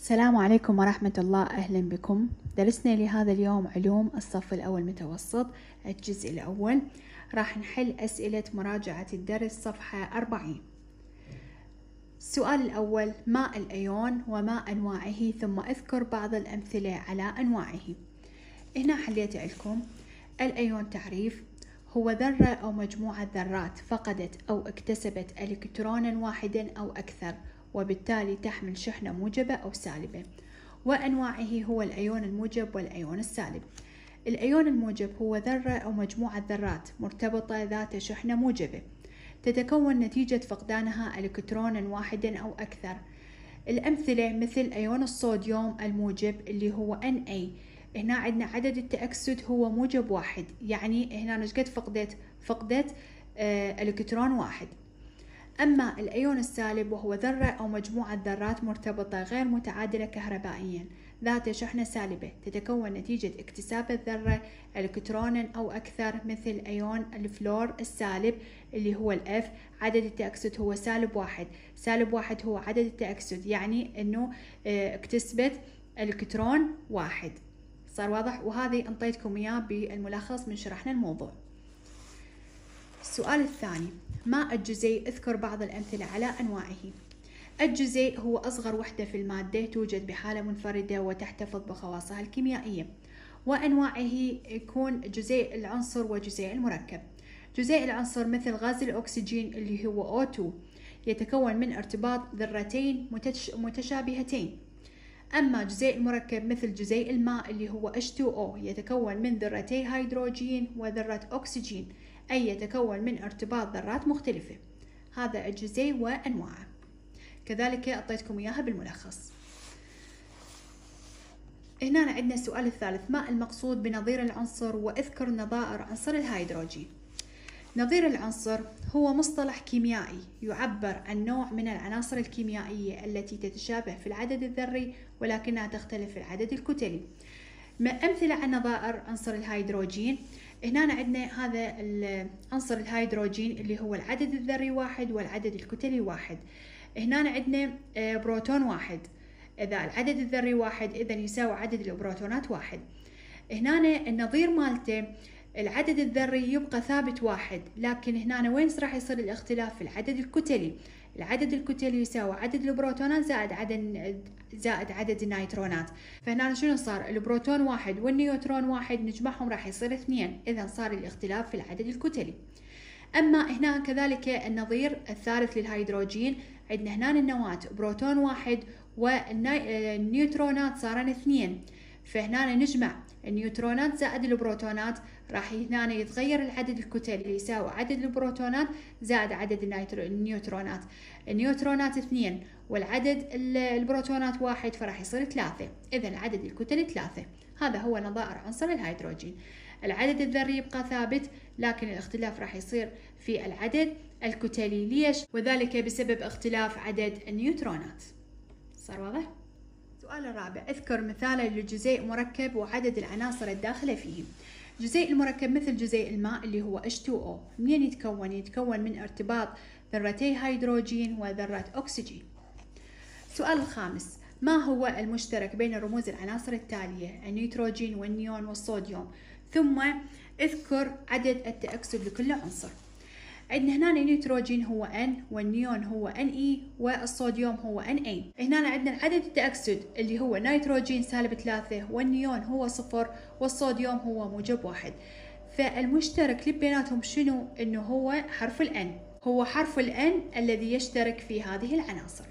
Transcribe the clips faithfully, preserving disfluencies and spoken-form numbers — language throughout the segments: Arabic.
السلام عليكم ورحمة الله، أهلا بكم. درسنا لهذا اليوم علوم الصف الأول متوسط الجزء الأول. راح نحل أسئلة مراجعة الدرس صفحة أربعين. السؤال الأول: ما الأيون وما أنواعه، ثم اذكر بعض الأمثلة على أنواعه. هنا حليت لكم. الأيون تعريف: هو ذرة أو مجموعة ذرات فقدت أو اكتسبت إلكترونا واحدا أو أكثر، وبالتالي تحمل شحنة موجبة أو سالبة. وأنواعه: هو الأيون الموجب والأيون السالب. الأيون الموجب هو ذرة أو مجموعة ذرات مرتبطة ذات شحنة موجبة تتكون نتيجة فقدانها إلكترونا واحدا أو أكثر. الأمثلة مثل أيون الصوديوم الموجب اللي هو إن إيه. هنا عندنا عدد التأكسد هو موجب واحد، يعني هنا نشقد فقدت فقدت آه إلكترون واحد. أما الأيون السالب وهو ذرة أو مجموعة ذرات مرتبطة غير متعادلة كهربائيا ذات شحنة سالبة تتكون نتيجة اكتساب الذرة إلكترونا أو أكثر، مثل أيون الفلور السالب اللي هو الإف. عدد التأكسد هو سالب واحد، سالب واحد هو عدد التأكسد، يعني أنه اكتسبت إلكترون واحد. صار واضح؟ وهذه انطيتكم إياه بالملخص من شرحنا الموضوع. السؤال الثاني: ما الجزيء؟ اذكر بعض الأمثلة على أنواعه. الجزيء هو أصغر وحدة في المادة، توجد بحالة منفردة وتحتفظ بخواصها الكيميائية. وأنواعه يكون جزيء العنصر وجزيء المركب. جزيء العنصر مثل غاز الأكسجين اللي هو أو تو، يتكون من ارتباط ذرتين متشابهتين. أما جزيء المركب مثل جزيء الماء اللي هو إتش تو أو، يتكون من ذرتي هيدروجين وذرة أكسجين، أي يتكون من ارتباط ذرات مختلفة. هذا الجزيء وأنواعه، كذلك أعطيتكم إياها بالملخص. هنا عندنا السؤال الثالث: ما المقصود بنظير العنصر؟ واذكر نظائر عنصر الهيدروجين. نظير العنصر هو مصطلح كيميائي يعبر عن نوع من العناصر الكيميائية التي تتشابه في العدد الذري ولكنها تختلف في العدد الكتلي. أمثلة عن نظائر عنصر الهيدروجين: هنا عندنا هذا العنصر الهيدروجين اللي هو العدد الذري واحد والعدد الكتلي واحد. هنا عندنا بروتون واحد، إذا العدد الذري واحد إذا يساوي عدد البروتونات واحد. هنا النظير مالته العدد الذري يبقى ثابت واحد، لكن هنا وين راح يصير الاختلاف؟ في العدد الكتلي. العدد الكتلي يساوي عدد البروتونات زائد عدد زائد عدد النيوترونات. فهنا شنو صار؟ البروتون واحد والنيوترون واحد نجمعهم راح يصير اثنين، إذا صار الاختلاف في العدد الكتلي. أما هنا كذلك النظير الثالث للهيدروجين، عندنا هنا النواة بروتون واحد والنيوترونات صارن اثنين، فهنا نجمع النيوترونات زائد البروتونات، راح هنا يتغير العدد الكتلي اللي يساوي عدد البروتونات زائد عدد النيوترونات. النيوترونات اثنين والعدد البروتونات واحد، فراح يصير ثلاثة، إذا العدد الكتلي ثلاثة. هذا هو نظائر عنصر الهيدروجين. العدد الذري يبقى ثابت، لكن الاختلاف راح يصير في العدد الكتلي. ليش؟ وذلك بسبب اختلاف عدد النيوترونات. صار واضح؟ السؤال الرابع: اذكر مثالا لجزيء مركب وعدد العناصر الداخلة فيه. جزيء المركب مثل جزيء الماء اللي هو إتش تو أو. منين يتكون؟ يتكون من ارتباط ذرتي هيدروجين وذرة أكسجين. السؤال الخامس: ما هو المشترك بين رموز العناصر التالية؟ النيتروجين والنيون والصوديوم. ثم اذكر عدد التأكسد لكل عنصر. عندنا هنا النيتروجين هو N، والنيون هو إن إيه، والصوديوم هو إن إيه. هنا عندنا عدد التأكسد اللي هو نيتروجين سالب ثلاثة، والنيون هو صفر، والصوديوم هو موجب واحد. فالمشترك اللي بيناتهم شنو؟ إنه هو حرف ال N، هو حرف ال N الذي يشترك في هذه العناصر.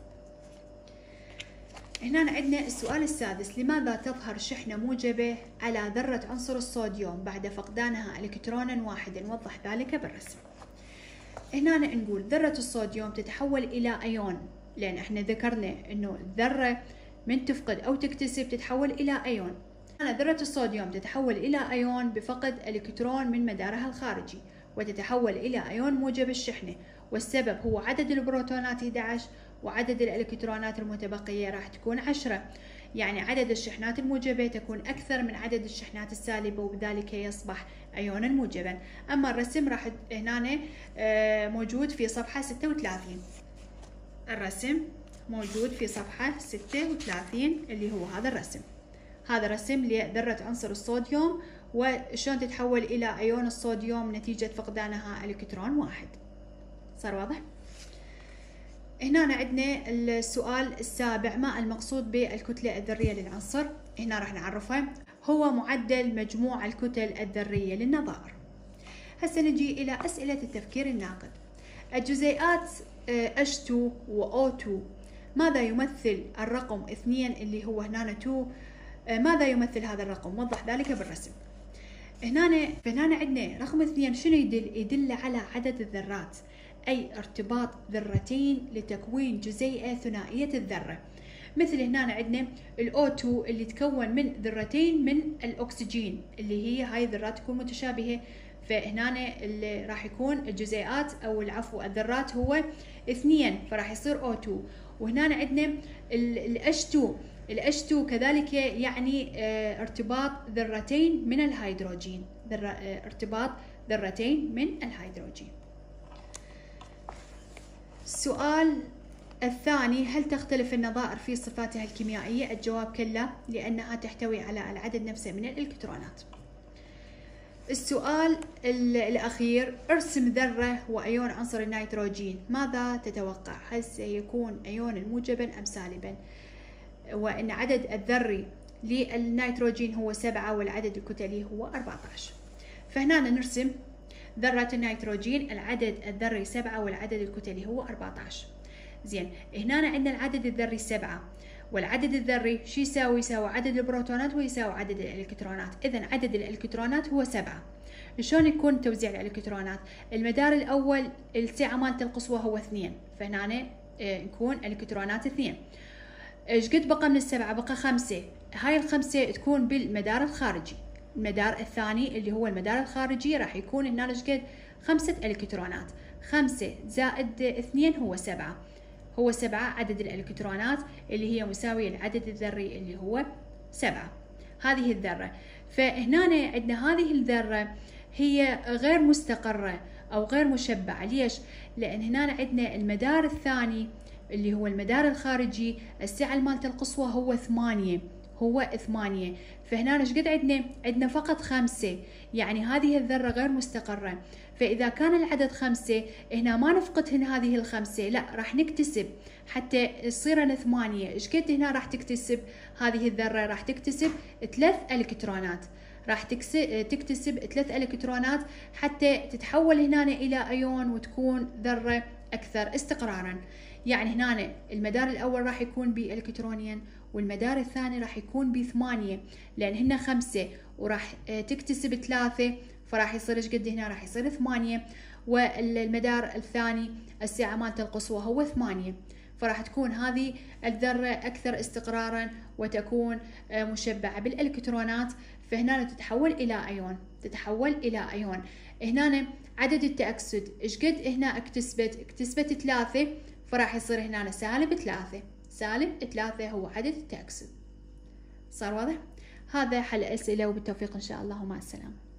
هنا عندنا السؤال السادس: لماذا تظهر شحنة موجبة على ذرة عنصر الصوديوم بعد فقدانها إلكترونا واحدا؟ نوضح ذلك بالرسم. هنا نقول ذرة الصوديوم تتحول إلى أيون، لأن احنا ذكرنا إنه الذرة من تفقد أو تكتسب تتحول إلى أيون. هنا ذرة الصوديوم تتحول إلى أيون بفقد إلكترون من مدارها الخارجي، وتتحول إلى أيون موجب الشحنة، والسبب هو عدد البروتونات أحد عشر وعدد الإلكترونات المتبقية راح تكون عشرة، يعني عدد الشحنات الموجبة تكون أكثر من عدد الشحنات السالبة، وبذلك يصبح أيونا موجبا. أما الرسم راح هنا موجود في صفحة ستة وثلاثين. الرسم موجود في صفحة ستة وثلاثين اللي هو هذا الرسم. هذا رسم لذرة عنصر الصوديوم وشلون تتحول إلى أيون الصوديوم نتيجة فقدانها إلكترون واحد. صار واضح؟ هنا عندنا السؤال السابع، ما المقصود بالكتلة الذرية للعنصر؟ هنا راح نعرفها، هو معدل مجموع الكتل الذرية للنظائر. هسه نجي إلى أسئلة التفكير الناقد. الجزيئات إتش تو و أو تو ماذا يمثل الرقم اثنين اللي هو هنا اثنين؟ ماذا يمثل هذا الرقم؟ وضح ذلك بالرسم. هنا فهنا عندنا رقم اثنين شنو يدل؟ يدل على عدد الذرات، أي ارتباط ذرتين لتكوين جزيئة ثنائية الذرة. مثل هنا عندنا ال أو تو اللي تكون من ذرتين من الأكسجين اللي هي هاي الذرات تكون متشابهة، فهنا اللي راح يكون الجزيئات أو العفو الذرات هو اثنين فراح يصير أو تو. وهنا عندنا ال إتش تو، ال إتش تو كذلك يعني ارتباط ذرتين من الهيدروجين، ارتباط ذرتين من الهيدروجين. السؤال الثاني، هل تختلف النظائر في صفاتها الكيميائية؟ الجواب كلا، لأنها تحتوي على العدد نفسه من الإلكترونات. السؤال الأخير، ارسم ذرة وأيون عنصر النيتروجين، ماذا تتوقع؟ هل سيكون أيون موجبا أم سالبا؟ وأن عدد الذري للنيتروجين هو سبعة والعدد الكتلي هو أربعة عشر. فهنا نرسم ذرة النيتروجين، العدد الذري سبعة والعدد الكتلي هو أربعة عشر. زين، هنا عندنا العدد الذري سبعة والعدد الذري شو يساوي؟ يساوي عدد البروتونات ويساوي عدد الإلكترونات، إذن عدد الإلكترونات هو سبعة. شلون يكون توزيع الإلكترونات؟ المدار الأول السعة مالته القصوى هو اثنين، فهنا نكون الإلكترونات اثنين. ايش قد بقى من السبعة؟ بقى خمسة، هاي الخمسة تكون بالمدار الخارجي. المدار الثاني اللي هو المدار الخارجي راح يكون هنا ايش قد؟ خمسة الكترونات، خمسة زائد اثنين هو سبعة، هو سبعة عدد الالكترونات اللي هي مساوية العدد الذري اللي هو سبعة. هذه الذرة، فهنا عندنا هذه الذرة هي غير مستقرة او غير مشبعة. ليش؟ لان هنا عندنا المدار الثاني اللي هو المدار الخارجي السعة مالته القصوى هو ثمانية، هو ثمانية، فهنا ايش قد عندنا؟ عندنا فقط خمسة، يعني هذه الذرة غير مستقرة. فإذا كان العدد خمسة هنا ما نفقد هنا هذه الخمسة، لا راح نكتسب حتى تصير ثمانية. ايش قد هنا راح تكتسب هذه الذرة؟ راح تكتسب ثلاث الكترونات، راح تكتسب ثلاث الكترونات حتى تتحول هنا إلى أيون وتكون ذرة أكثر استقرارا. يعني هنا المدار الأول راح يكون بإلكترونين والمدار الثاني راح يكون بثمانية، لأن هنا خمسة وراح تكتسب ثلاثة فراح يصير ايش قد هنا؟ راح يصير ثمانية، والمدار الثاني السعة مالته القصوى هو ثمانية، فراح تكون هذه الذرة أكثر استقرارا وتكون مشبعة بالإلكترونات، فهنا تتحول إلى أيون، تتحول إلى أيون. هنا عدد التأكسد ايش قد هنا اكتسبت؟ اكتسبت ثلاثة، فراح يصير هنا سالب ثلاثة، سالب ثلاثة هو عدد التأكسد. صار واضح؟ هذا حل أسئلة، وبالتوفيق إن شاء الله، ومع السلامة.